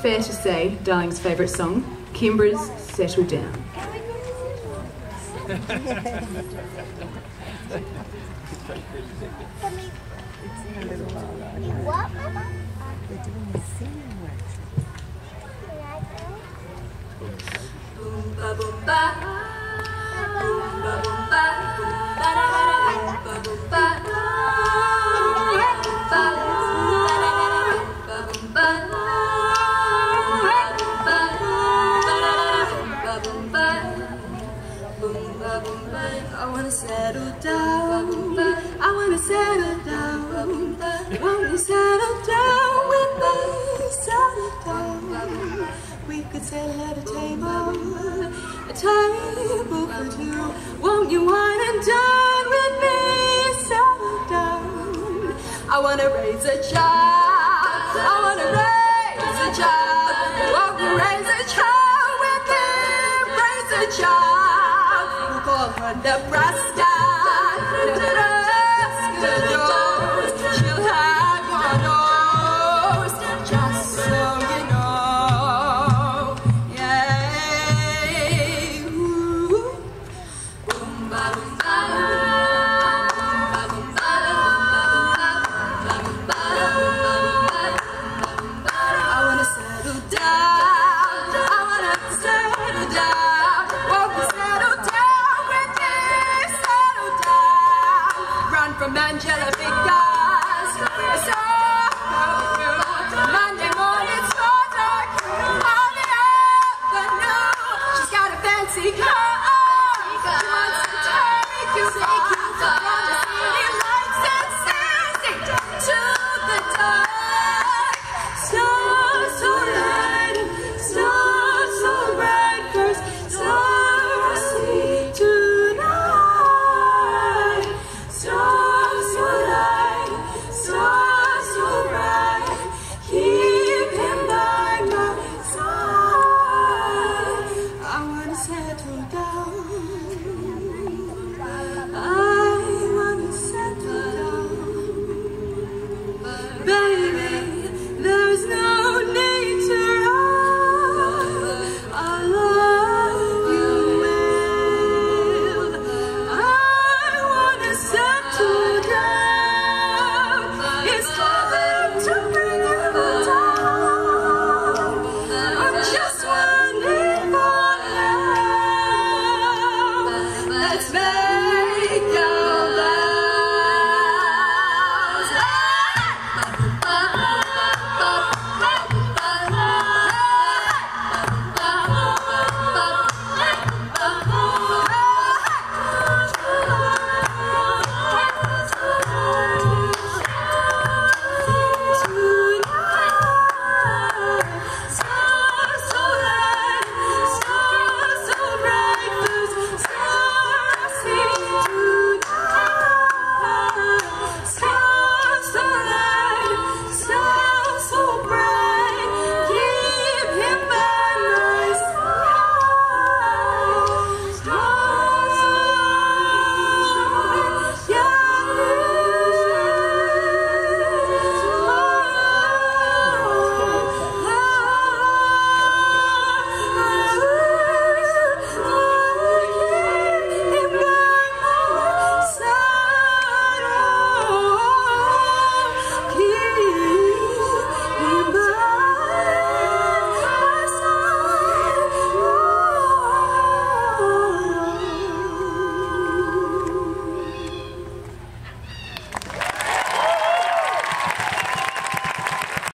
fair to say, Darling's favourite song, Kimbra's Settle Down. What, Mama? They're doing a singing workshop. Boom ba boom ba, boom ba boom ba, boom ba da da da, boom ba boom ba, boom ba I wanna settle down. I wanna settle down. Won't you settle down with me? Settle down. We could settle at a table for two. Won't you wine and dine with me? Settle down. I wanna raise a child. I wanna raise a child. Won't you raise a child with me? Raise a child. We'll call her Nebraska. She'll have your nose, just so you know. Yeah. Ooh. Boom ba boom ba, boom ba boom ba, I wanna settle down. I wanna settle down. Won't you settle down with me? Settle down. Run from Angela Fingers.